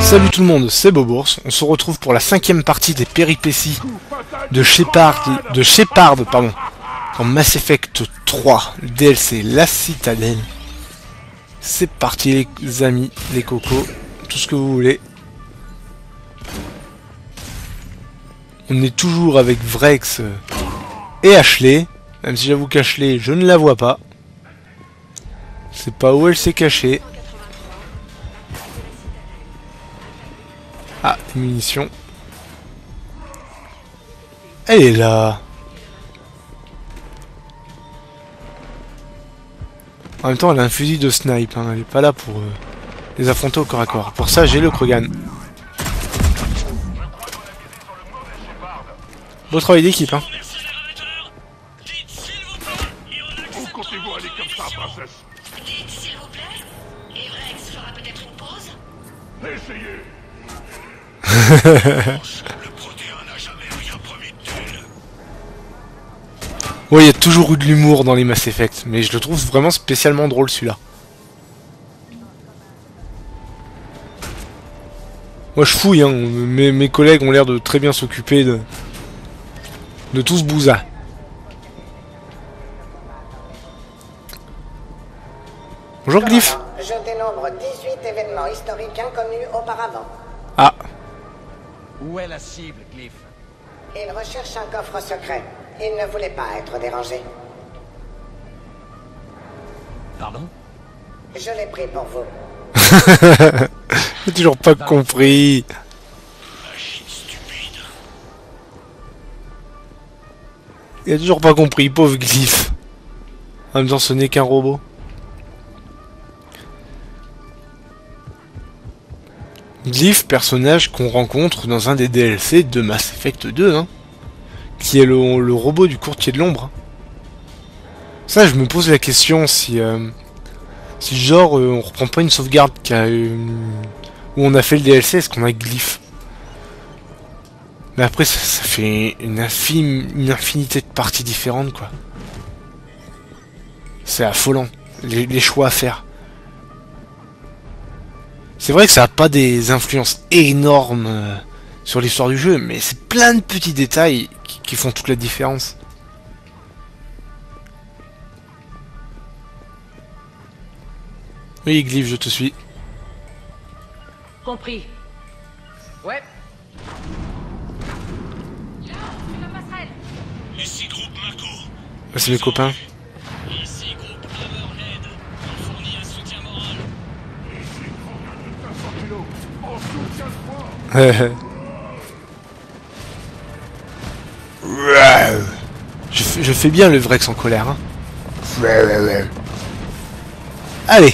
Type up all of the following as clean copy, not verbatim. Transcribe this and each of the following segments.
Salut tout le monde, c'est Bobours. On se retrouve pour la 5e partie des péripéties de Shepard, pardon, en Mass Effect 3, le DLC La Citadelle. C'est parti les amis, les cocos, tout ce que vous voulez. On est toujours avec Vrex et Ashley, même si j'avoue qu'Ashley, je ne la vois pas. C'est pas où elle s'est cachée. Ah, des munitions. Elle est là. En même temps, elle a un fusil de snipe. Hein. Elle est pas là pour les affronter au corps à corps. Pour ça, j'ai le Krogan. Beau travail d'équipe, hein. Où comptez-vous aller comme ça, princesse? Dites s'il vous plaît. Et Vrex fera peut-être une pause. Essayez. Le Protéin n'a jamais rien promis de tel. Ouais, il y a toujours eu de l'humour dans les Mass Effect, mais je le trouve vraiment spécialement drôle celui-là. Moi je fouille, hein. Mes collègues ont l'air de très bien s'occuper de tout ce bouza. Bonjour Glyph. Je dénombre 18 événements historiques inconnus auparavant. Ah, Où est la cible, Glyph? Il recherche un coffre secret. Il ne voulait pas être dérangé. Pardon? Je l'ai pris pour vous. j'ai toujours pas compris. Il a toujours pas compris, pauvre Glyph. En même temps, ce n'est qu'un robot. Glyph, personnage qu'on rencontre dans un des DLC de Mass Effect 2, hein, qui est le robot du courtier de l'ombre. Ça, je me pose la question si genre on reprend pas une sauvegarde où on a fait le DLC, est-ce qu'on a Glyph? Mais après, ça fait une infinité de parties différentes, quoi. C'est affolant, les choix à faire. C'est vrai que ça n'a pas des influences énormes sur l'histoire du jeu, mais c'est plein de petits détails qui font toute la différence. Oui, Glyph, je te suis. Compris. Ouais. Ici groupe Mako. C'est mes copains. Ici groupe Hammerhead. On fournit un soutien moral. En soutien de foi. Je fais bien le Vrex en colère. Hein. Allez.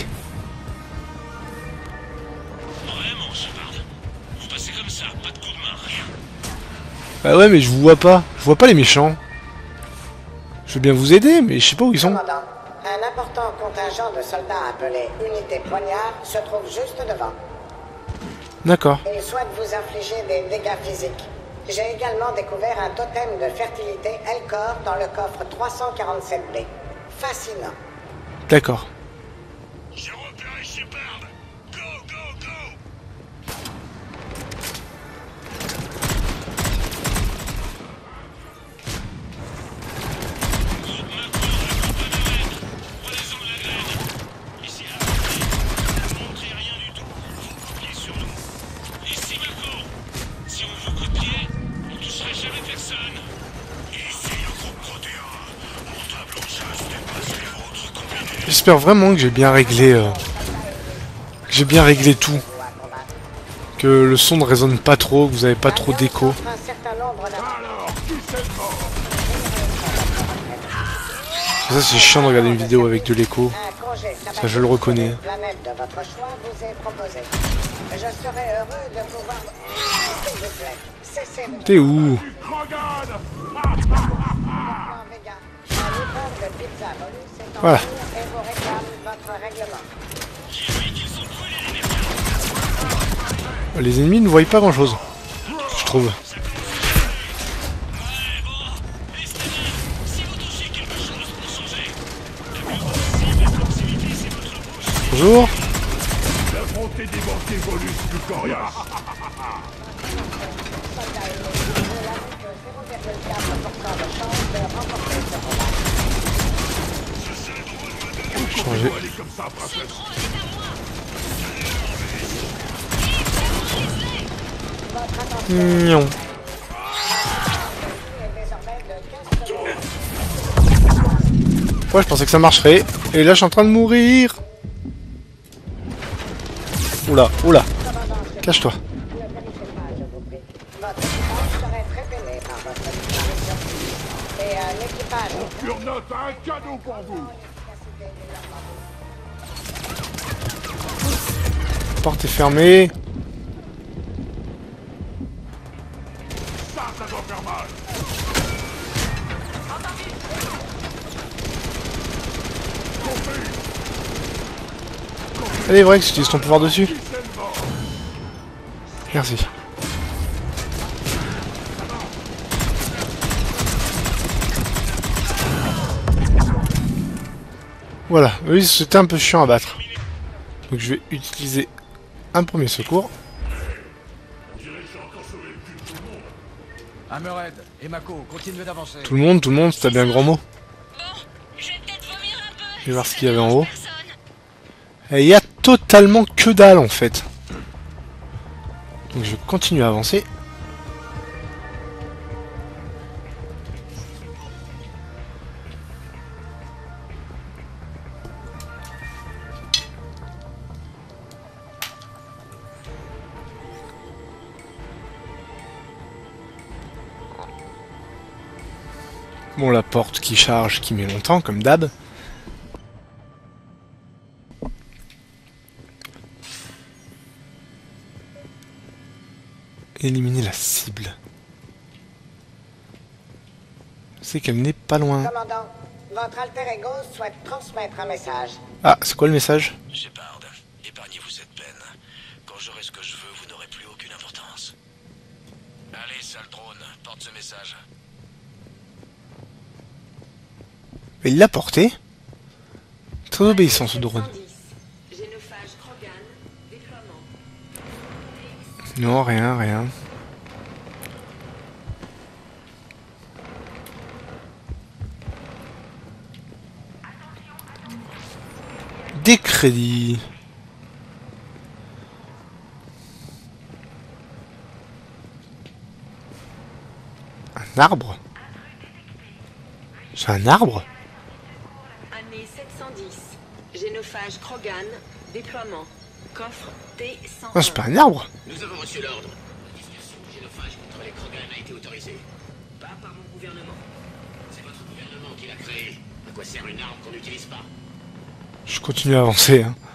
Vraiment, Shepard. Vous passez comme ça, pas de coup de main, rien. Bah ouais, mais je vous vois pas. Je vois pas les méchants. Je veux bien vous aider, mais je sais pas où ils sont. Commandant, un important contingent de soldats appelés Unité Poignard se trouve juste devant. D'accord. Ils souhaitent vous infliger des dégâts physiques. J'ai également découvert un totem de fertilité Elcor dans le coffre 347B. Fascinant. D'accord. J'ai repéré Shepard. Go, go, go. Groupe Mako, groupe Hammerhead. Prenez-en de la graine. Ici Hammerhead. Ne montrez rien du tout. Vous copiez sur nous. Ici Mako. Si on vous copiait, on toucherait jamais personne. Ici le groupe Protéin. Mon tableau de chasse dépasse les vôtres combinés. J'espère vraiment que j'ai bien réglé tout. Que le son ne résonne pas trop, que vous avez pas trop d'écho. Un certain nombre Alors, qui c'est mort? Ça c'est chiant de regarder une vidéo avec de l'écho. Un congé Ça, je le reconnais. sur une planète de votre choix vous est proposé. Je serais heureux de pouvoir... S'il vous plaît, cessez de... T'es où? Krogan. Vega, un livreur de pizza volée s'est en Voilà. cours et vous réclame votre règlement. Les ennemis ne voient pas grand chose, je trouve. Bonjour. On t'est démonté Volus du coriace. Soldats ennemis, vous n'avez que 0,4% de chance de remporter ce combat. Changer. Faut aller comme ça, princesse. Votre attention Mignon. est désormais de 15 secondes. Ouais, je pensais que ça marcherait. Et là, je suis en train de mourir. Oula, oula. Cache-toi. Ne périssez pas, je vous prie. Votre équipage serait très peiné par votre disparition. Et un équipage Urnote a un cadeau pour vous. Porte est fermée. Ça doit faire mal. Elle est vrai que tu utilises ton pouvoir dessus. Qui c'est le mort? Merci. Voilà, oui, c'était un peu chiant à battre. Donc je vais utiliser un premier secours. Hammerhead et Mako, continuez d'avancer. Tout le monde, c'était bien un grand mot. Bon, je vais peut-être vomir un peu. Je vais voir ce qu'il y avait en haut. Personne. Et il y a totalement que dalle en fait. Donc je vais continuer à avancer. Bon, la porte qui charge, qui met longtemps, comme d'hab. Éliminer la cible. C'est qu'elle n'est pas loin. Commandant, votre alter ego souhaite transmettre un message. Ah, c'est quoi le message? Shepard, épargnez-vous cette peine. Quand j'aurai ce que je veux, vous n'aurez plus aucune importance. Allez, sale drone, porte ce message. Mais il l'a porté. Très obéissant ce drone. Génophage Krogan, déploiement. Non, rien, rien. Des crédits. Un arbre? C'est un arbre? Année 710. Génophage Krogan, déploiement. Coffre T101. Non, c'est pas un arbre. Nous avons reçu l'ordre. La dispersion du génophage contre les Krogan a été autorisée. Pas par mon gouvernement. C'est votre gouvernement qui l'a créé. À quoi sert une arme qu'on n'utilise pas? Je continue à avancer. Hein.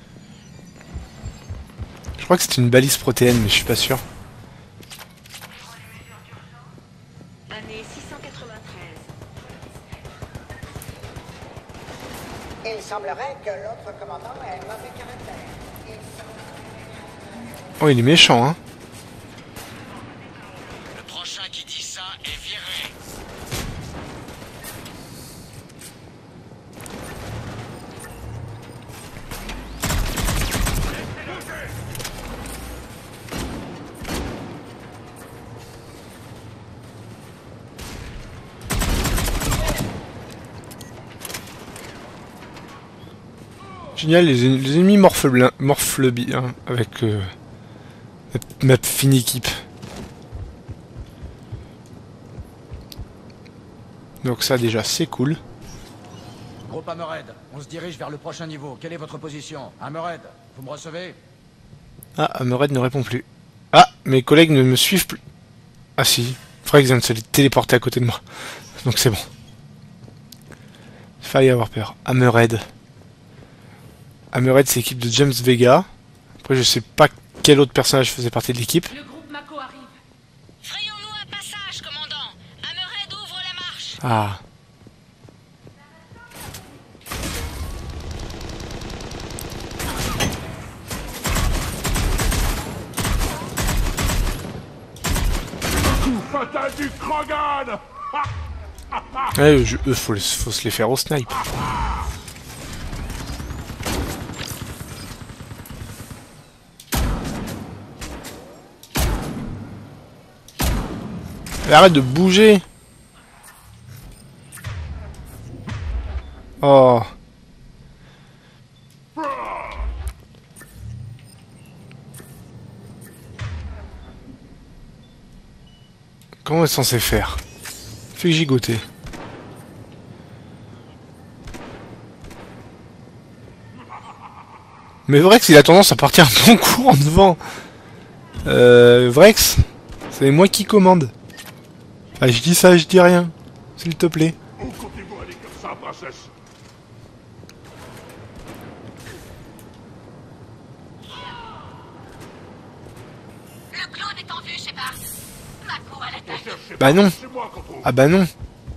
Je crois que c'est une balise protéine, mais je suis pas sûr. Année 693. Il semblerait que l'autre commandant ait mauvais caractère. Oh, il est méchant, hein. Le prochain qui dit ça est viré. Génial, les ennemis morflent bien avec ma fine équipe. Donc ça déjà c'est cool. Groupe Hammerhead, on se dirige vers le prochain niveau. Quelle est votre position? Hammerhead, vous me recevez? Ah, Hammerhead ne répond plus. Ah, mes collègues ne me suivent plus. Ah si, Frey vient de se téléporter à côté de moi. Donc c'est bon. Faille avoir peur. Hammerhead. Hammerhead c'est l'équipe de James Vega. Après je sais pas quel autre personnage faisait partie de l'équipe. Le groupe Mako arrive. Frayons-nous un passage, commandant. Hammerhead ouvre la marche. Ah. Coup fatal du Krogan. Ouais, eux faut se les faire au snipe. Mais arrête de bouger. Oh. Comment est-ce censé faire? Fais gigoter. Mais Vrex, il a tendance à partir un bon coup en devant. Vrex, c'est moi qui commande. Ah, je dis ça, je dis rien. S'il te plaît. Où comptez-vous aller comme ça, princesse? Le clone est en vue, Shepard. Mako à l'attaque. Bah non. C'est moi qu'on trouve. Ah bah non.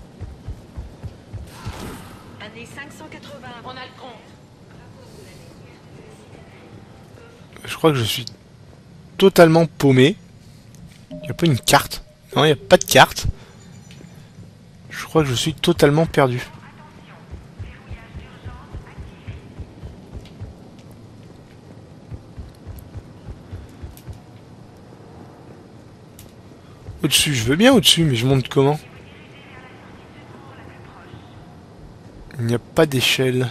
Année 580. On a le compte. Je crois que je suis totalement paumé. Il n'y a pas une carte. Non, il n'y a pas de carte. Je crois que je suis totalement perdu. Au-dessus, je veux bien au-dessus, mais je monte comment? Il n'y a pas d'échelle.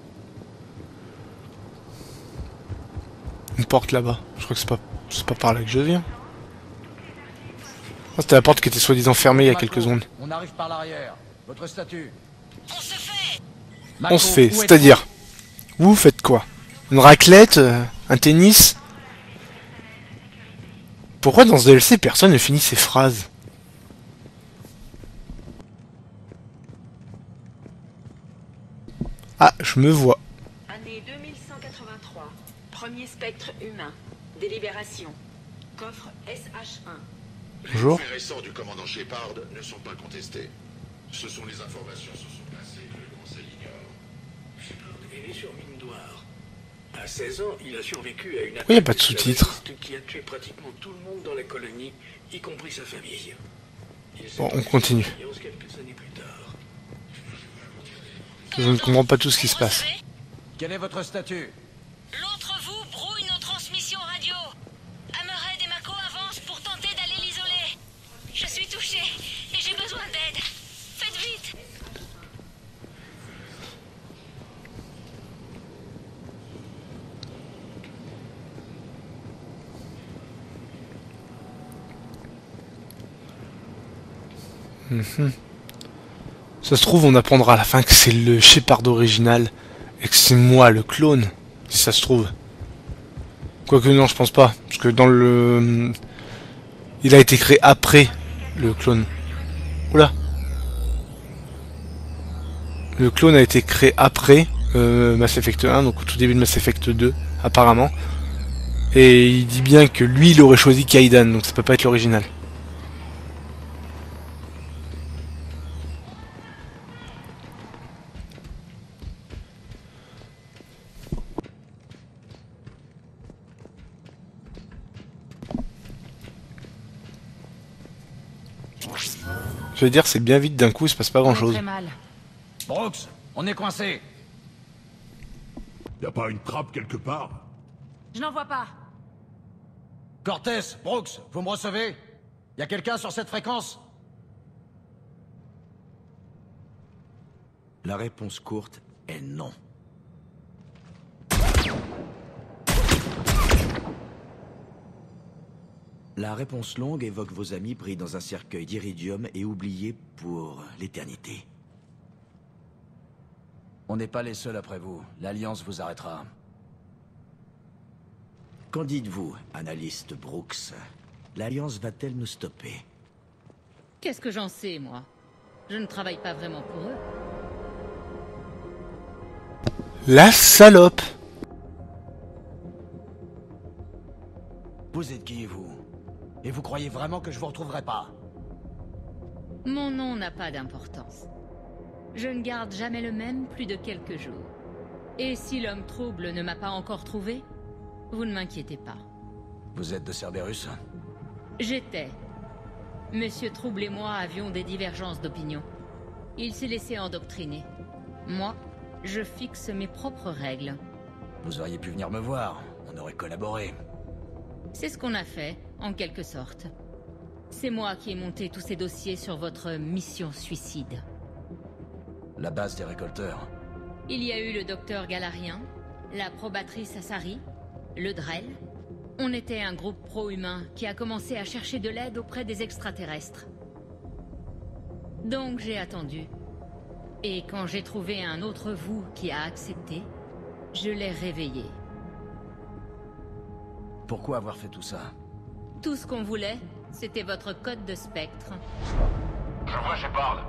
Une porte là-bas. Je crois que c'est pas par là que je viens. Ah, c'était la porte qui était soi-disant fermée il y a quelques secondes. On arrive par l'arrière. Votre statut. On se fait. On se fait, c'est-à-dire, vous faites quoi? Une raclette? Un tennis? Pourquoi dans ce DLC personne ne finit ses phrases? Ah, je me vois. Année 2183. Premier spectre humain. Délibération. Coffre SH1. Bonjour. Les faits récents du commandant Shepard ne sont pas contestés. Ce sont les informations sur son passé que le Conseil ignore. Shepard est né sur Mindoir. À 16 ans, il a survécu à une attaque Oui, y a pas de sous-titres. qui a tué pratiquement tout le monde dans la colonie, y compris sa famille. Il s'est Bon, on continue. conscience quelques années plus tard. Je ne comprends pas tout ce qui se passe. Quel est votre statut? L'autre vous brouille nos transmissions radio. Hammerhead et Mako avancent pour tenter d'aller l'isoler. Je suis touché et j'ai besoin d'aide. Faites vite. Ça se trouve, on apprendra à la fin que c'est le Shepard original et que c'est moi le clone, si ça se trouve. Quoique non, je pense pas, parce que dans le... Il a été créé après le clone. Oula. Le clone a été créé après Mass Effect 1, donc au tout début de Mass Effect 2, apparemment. Et il dit bien que lui, il aurait choisi Kaidan, donc ça peut pas être l'original. Je veux dire, c'est bien vite d'un coup, il se passe pas grand chose. Très mal. Brooks, on est coincé. Y a pas une trappe quelque part? Je n'en vois pas. Cortez, Brooks, vous me recevez? Y a quelqu'un sur cette fréquence? La réponse courte est non. La réponse longue évoque vos amis pris dans un cercueil d'iridium et oubliés pour l'éternité. On n'est pas les seuls après vous. L'Alliance vous arrêtera. Qu'en dites-vous, analyste Brooks? L'Alliance va-t-elle nous stopper? Qu'est-ce que j'en sais, moi? Je ne travaille pas vraiment pour eux. La salope! Vous êtes qui, vous? Et vous croyez vraiment que je vous retrouverai pas? Mon nom n'a pas d'importance. Je ne garde jamais le même plus de quelques jours. Et si l'homme trouble ne m'a pas encore trouvé, vous ne m'inquiétez pas. Vous êtes de Cerberus? J'étais. Monsieur Trouble et moi avions des divergences d'opinion. Il s'est laissé endoctriner. Moi, je fixe mes propres règles. Vous auriez pu venir me voir. On aurait collaboré. C'est ce qu'on a fait, en quelque sorte. C'est moi qui ai monté tous ces dossiers sur votre mission suicide. La base des récolteurs. Il y a eu le docteur Galarien, la probatrice Assari, le Drell. On était un groupe pro-humain qui a commencé à chercher de l'aide auprès des extraterrestres. Donc j'ai attendu. Et quand j'ai trouvé un autre vous qui a accepté, je l'ai réveillé. Pourquoi avoir fait tout ça? Tout ce qu'on voulait, c'était votre code de spectre. Je vois Shepard.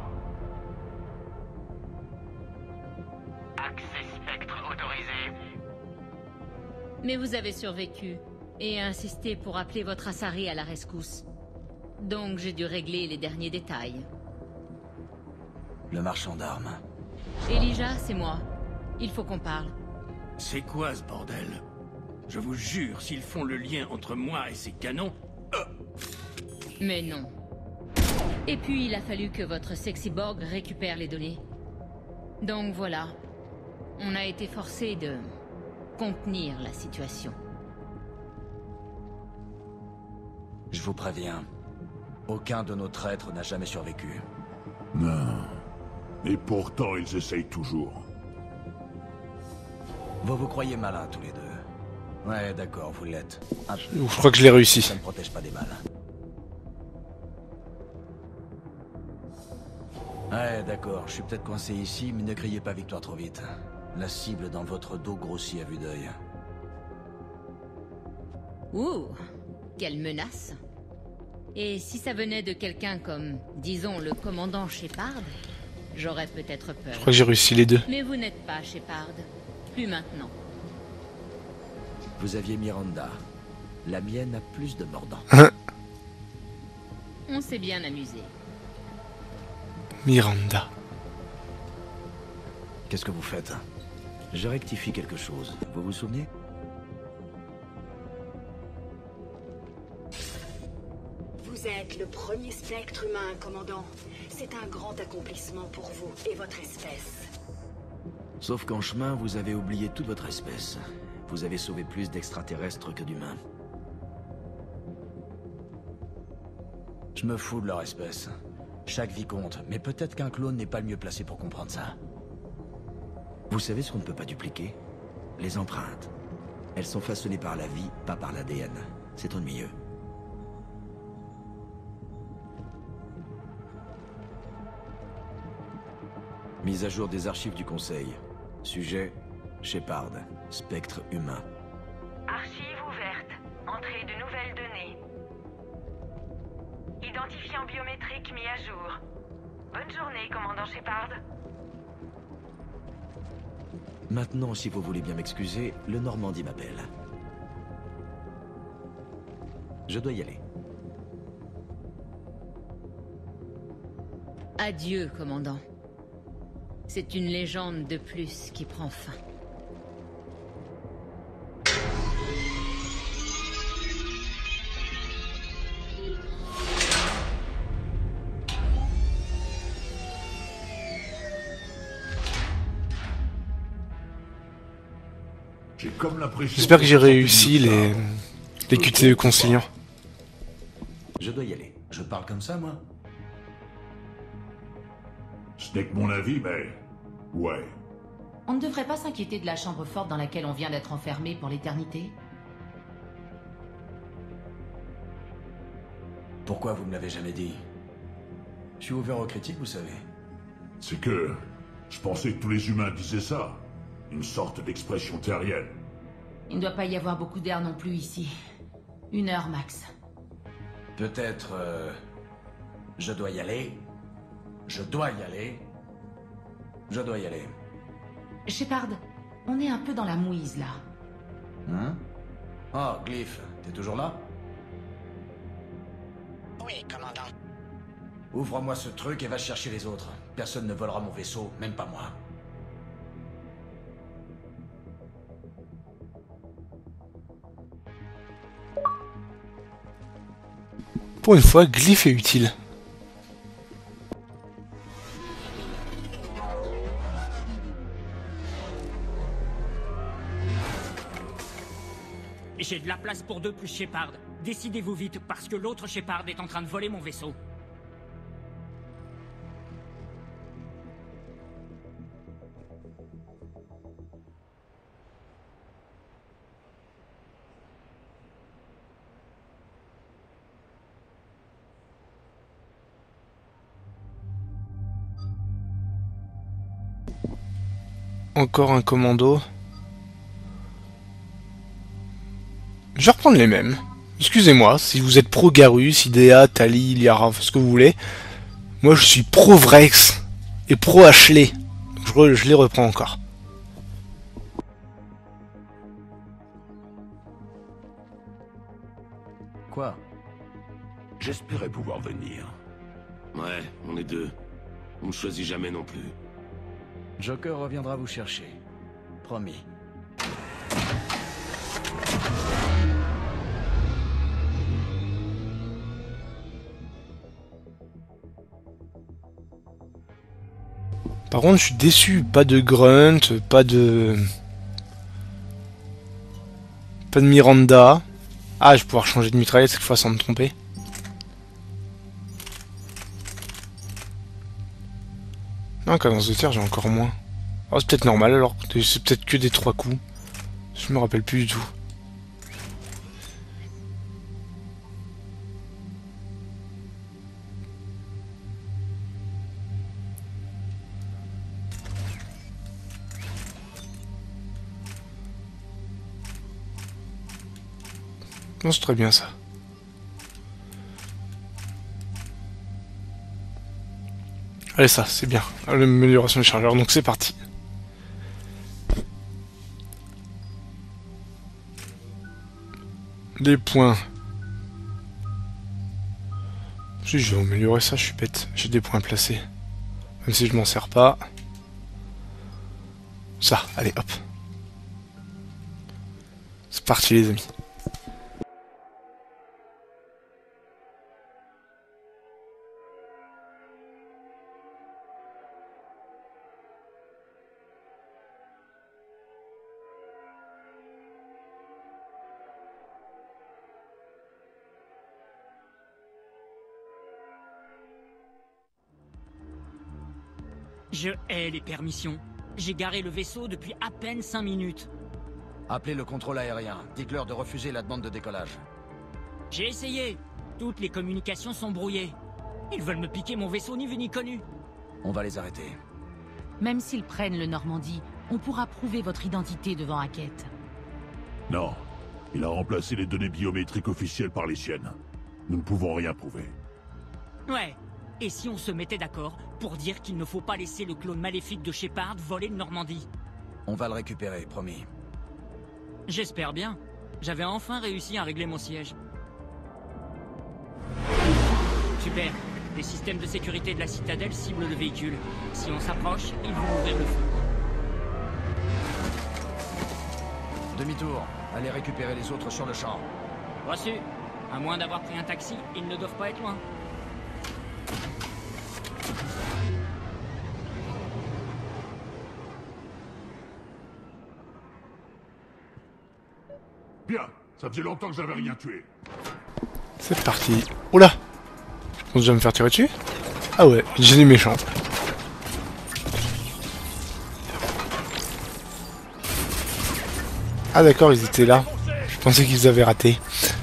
Accès spectre autorisé. Mais vous avez survécu, et insisté pour appeler votre Assari à la rescousse. Donc j'ai dû régler les derniers détails. Le marchand d'armes. Elijah, c'est moi. Il faut qu'on parle. C'est quoi ce bordel? Je vous jure, s'ils font le lien entre moi et ces canons... Mais non. Et puis il a fallu que votre Sexyborg récupère les données. Donc voilà. On a été forcé de contenir la situation. Je vous préviens. Aucun de nos traîtres n'a jamais survécu. Non. Et pourtant, ils essayent toujours. Vous vous croyez malins tous les deux. Ouais, d'accord, vous l'êtes. Je crois que je l'ai réussi. Ça ne protège pas des balles. Ouais, d'accord, je suis peut-être coincé ici, mais ne criez pas victoire trop vite. La cible dans votre dos grossit à vue d'œil. Ouh, quelle menace. Et si ça venait de quelqu'un comme, disons, le commandant Shepard, j'aurais peut-être peur. Je crois que j'ai réussi les deux. Mais vous n'êtes pas Shepard. Plus maintenant. Vous aviez Miranda. La mienne a plus de mordants. On s'est bien amusé. Miranda. Qu'est-ce que vous faites? Je rectifie quelque chose. Vous vous souvenez? Vous êtes le premier spectre humain, commandant. C'est un grand accomplissement pour vous et votre espèce. Sauf qu'en chemin, vous avez oublié toute votre espèce. Vous avez sauvé plus d'extraterrestres que d'humains. Je me fous de leur espèce. Chaque vie compte, mais peut-être qu'un clone n'est pas le mieux placé pour comprendre ça. Vous savez ce qu'on ne peut pas dupliquer? Les empreintes. Elles sont façonnées par la vie, pas par l'ADN. C'est ennuyeux. Mise à jour des archives du Conseil. Sujet, Shepard, spectre humain. Archives ouvertes. Entrée de nouvelles données. Identifiant biométrique mis à jour. Bonne journée, commandant Shepard. Maintenant, si vous voulez bien m'excuser, le Normandie m'appelle. Je dois y aller. Adieu, commandant. C'est une légende de plus qui prend fin. J'ai comme l'impression... J'espère que j'ai réussi les QTE conciliants. Je dois y aller. Je parle comme ça, moi? Ce n'est que mon avis, mais... ouais. On ne devrait pas s'inquiéter de la chambre forte dans laquelle on vient d'être enfermé pour l'éternité? Pourquoi vous me l'avez jamais dit? Je suis ouvert aux critiques, vous savez. C'est que... je pensais que tous les humains disaient ça. Une sorte d'expression terrienne. Il ne doit pas y avoir beaucoup d'air non plus ici. 1 heure max. Peut-être... je dois y aller. Je dois y aller. Je dois y aller. Shepard, on est un peu dans la mouise, là. Hein? Oh, Glyph, t'es toujours là? Oui, commandant. Ouvre-moi ce truc et va chercher les autres. Personne ne volera mon vaisseau, même pas moi. Pour une fois, Glyph est utile. J'ai de la place pour 2 plus Shepard. Décidez-vous vite, parce que l'autre Shepard est en train de voler mon vaisseau. Encore un commando. Je vais reprendre les mêmes. Excusez-moi, si vous êtes pro Garrus, Idea, Tali, Liara, ce que vous voulez. Moi je suis pro Vrex et pro Ashley. Donc je les reprends encore. Quoi? J'espérais pouvoir venir. Ouais, on est 2. On ne choisit jamais non plus. Joker reviendra vous chercher. Promis. Par contre, je suis déçu. Pas de Grunt, pas de Miranda. Ah, je vais pouvoir changer de mitraillette cette fois sans me tromper. Non, cadence de tir, j'ai encore moins. Oh, c'est peut-être normal alors. C'est peut-être que des 3 coups. Je me rappelle plus du tout. Non, c'est très bien ça. Allez, ça, c'est bien. L'amélioration des chargeurs, donc c'est parti. Les points. Si je vais améliorer ça, je suis bête. J'ai des points placés. Même si je m'en sers pas. Ça, allez, hop. C'est parti les amis. Je hais les permissions. J'ai garé le vaisseau depuis à peine 5 minutes. Appelez le contrôle aérien. Dites-leur de refuser la demande de décollage. J'ai essayé. Toutes les communications sont brouillées. Ils veulent me piquer mon vaisseau ni vu ni connu. On va les arrêter. Même s'ils prennent le Normandie, on pourra prouver votre identité devant Hackett. Non. Il a remplacé les données biométriques officielles par les siennes. Nous ne pouvons rien prouver. Ouais. Et si on se mettait d'accord pour dire qu'il ne faut pas laisser le clone maléfique de Shepard voler le Normandie? On va le récupérer, promis. J'espère bien. J'avais enfin réussi à régler mon siège. Super. Les systèmes de sécurité de la citadelle ciblent le véhicule. Si on s'approche, ils vont ouvrir le feu. Demi-tour. Allez récupérer les autres sur le champ. Reçu. À moins d'avoir pris un taxi, ils ne doivent pas être loin. Bien, ça faisait longtemps que j'avais rien tué. C'est parti. Oula! Je pense déjà me faire tirer dessus? Ah ouais, j'ai des méchants. Ah d'accord, ils étaient là. Je pensais qu'ils avaient raté.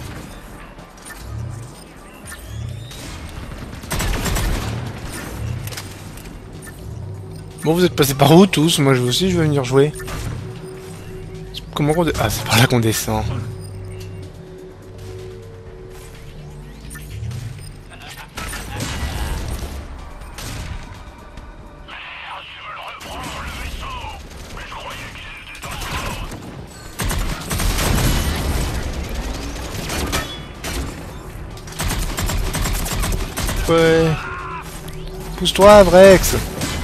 Bon, vous êtes passés par où tous? Moi aussi je vais venir jouer. Comment on... Ah, c'est par là qu'on descend. Ouais. Pousse-toi, Vrex.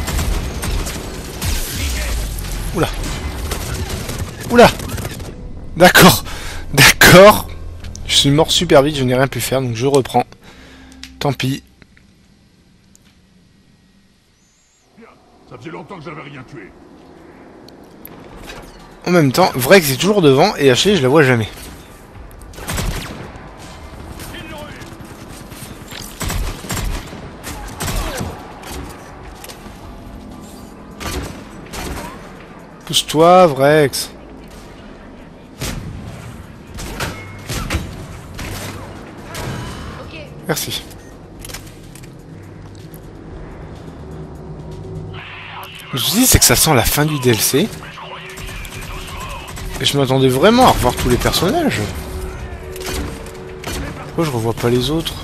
Oula. Oula. D'accord. D'accord. Je suis mort super vite, je n'ai rien pu faire, donc je reprends. Tant pis. Bien, ça faisait longtemps que j'avais rien tué. En même temps, Vrex est toujours devant et Ashley, je la vois jamais. Pousse-toi, Vrex. Merci. Le souci, c'est que ça sent la fin du DLC. Et je m'attendais vraiment à revoir tous les personnages. Pourquoi je revois pas les autres?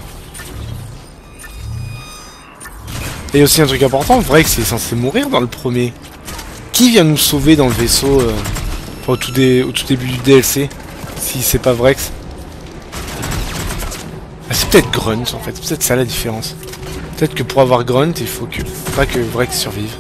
Et aussi un truc important, Vrex est censé mourir dans le premier. Qui vient nous sauver dans le vaisseau enfin, au tout début du DLC? Si c'est pas Vrex. Ah, c'est peut-être Grunt en fait, c'est peut-être ça la différence. Peut-être que pour avoir Grunt, il faut pas que Vrex survive.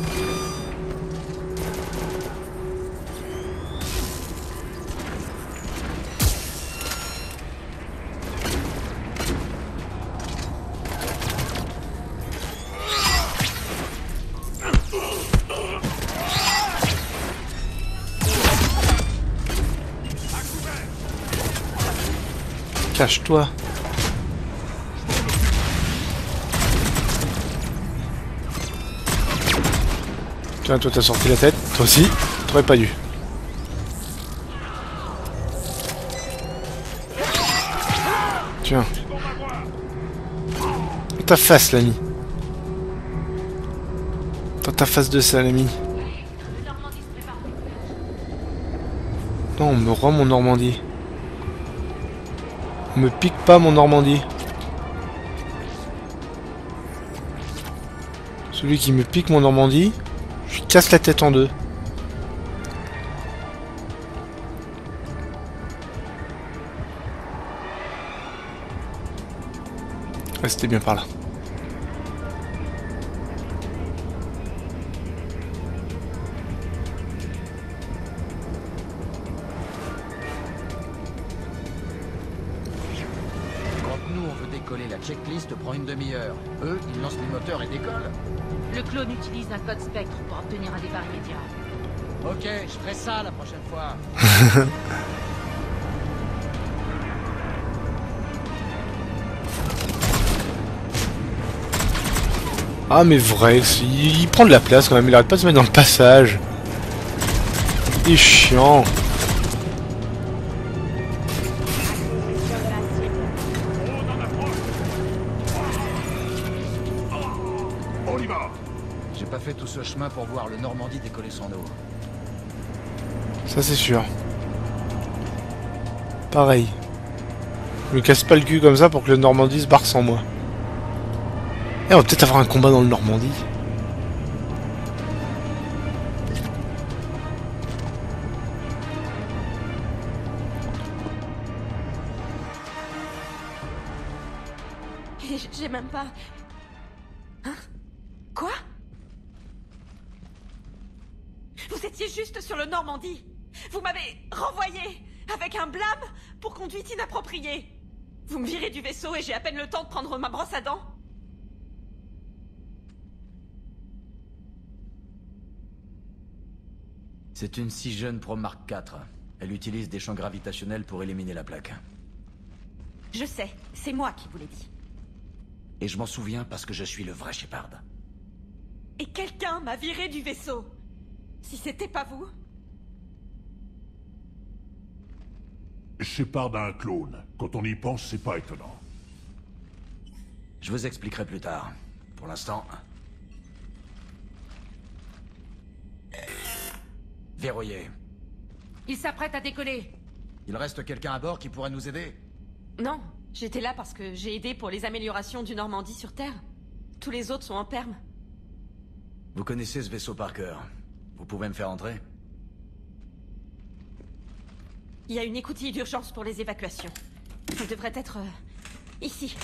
Cache-toi. Tiens, toi t'as sorti la tête, toi aussi, t'aurais pas dû. Tiens. Dans ta face, l'ami. Dans ta face de ça, l'ami. Non, on me rend mon Normandie. On me pique pas mon Normandie. Celui qui me pique mon Normandie, je lui casse la tête en deux. Restez bien par là. La checklist prend une demi-heure. Eux, ils lancent les moteurs et décollent. Le clone utilise un code spectre pour obtenir un départ immédiat. Ok, je ferai ça la prochaine fois. Ah mais vrai, il prend de la place quand même, il arrête pas de se mettre dans le passage. Il est chiant. J'ai pas fait tout ce chemin pour voir le Normandie décoller son eau. Ça c'est sûr. Pareil. Je me casse pas le cul comme ça pour que le Normandie se barre sans moi. Et on va peut-être avoir un combat dans le Normandie. J'ai même pas... Hein? Quoi? Vous étiez juste sur le Normandie. Vous m'avez renvoyé avec un blâme pour conduite inappropriée. Vous me virez du vaisseau et j'ai à peine le temps de prendre ma brosse à dents. C'est une si jeune Pro Mark IV. Elle utilise des champs gravitationnels pour éliminer la plaque. Je sais, c'est moi qui vous l'ai dit. Et je m'en souviens parce que je suis le vrai Shepard. Et quelqu'un m'a viré du vaisseau. Si c'était pas vous... Shepard a un clone. Quand on y pense, c'est pas étonnant. Je vous expliquerai plus tard. Pour l'instant... Verrouillé. Il s'apprête à décoller. Il reste quelqu'un à bord qui pourrait nous aider? Non, j'étais là parce que j'ai aidé pour les améliorations du Normandie sur Terre. Tous les autres sont en perme. Vous connaissez ce vaisseau par cœur. Vous pouvez me faire entrer? Il y a une écoutille d'urgence pour les évacuations. Ça devrait être... ici.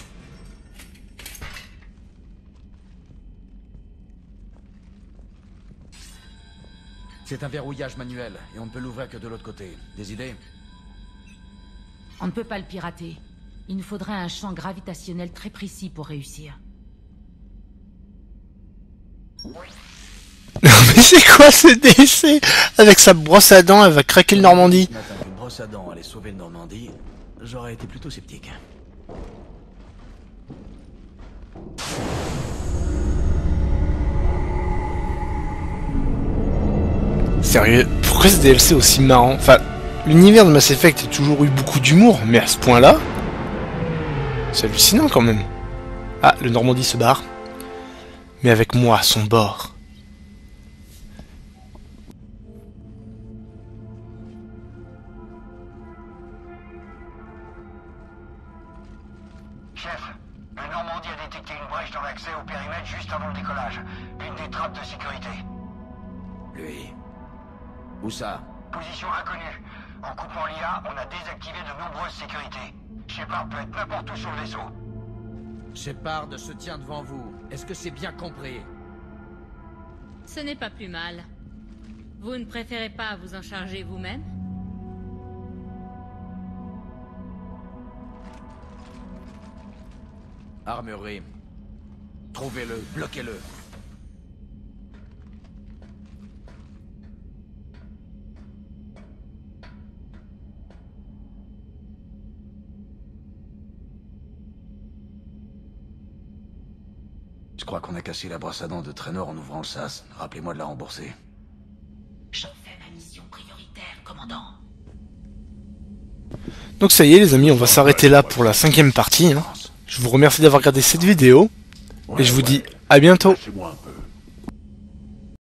C'est un verrouillage manuel, et on ne peut l'ouvrir que de l'autre côté. Des idées? On ne peut pas le pirater. Il nous faudrait un champ gravitationnel très précis pour réussir. Mais c'est quoi ce DC? Avec sa brosse à dents, elle va craquer le Normandie. Une brosse à dents allait sauver le Normandie, j'aurais été plutôt sceptique. Sérieux, pourquoi ce DLC est aussi marrant? Enfin, l'univers de Mass Effect a toujours eu beaucoup d'humour, mais à ce point-là, c'est hallucinant quand même. Ah, le Normandie se barre. Mais avec moi à son bord. Chef, le Normandie a détecté une brèche dans l'accès au périmètre juste avant le décollage. Une des trappes de sécurité. Lui. Où ça? Position inconnue. En coupant l'IA, on a désactivé de nombreuses sécurités. Shepard peut être n'importe où sur le vaisseau. Shepard se tient devant vous. Est-ce que c'est bien compris? Ce n'est pas plus mal. Vous ne préférez pas vous en charger vous-même? Armurerie. Trouvez-le, bloquez-le. Je crois qu'on a cassé la brosse à dents de Traynor en ouvrant le sas. Rappelez-moi de la rembourser. J'en fais ma mission prioritaire, commandant. Donc ça y est les amis, on va s'arrêter là pour la 5e partie. Hein. Je vous remercie d'avoir regardé cette vidéo. Et je vous dis à bientôt. Lâchez-moi un peu.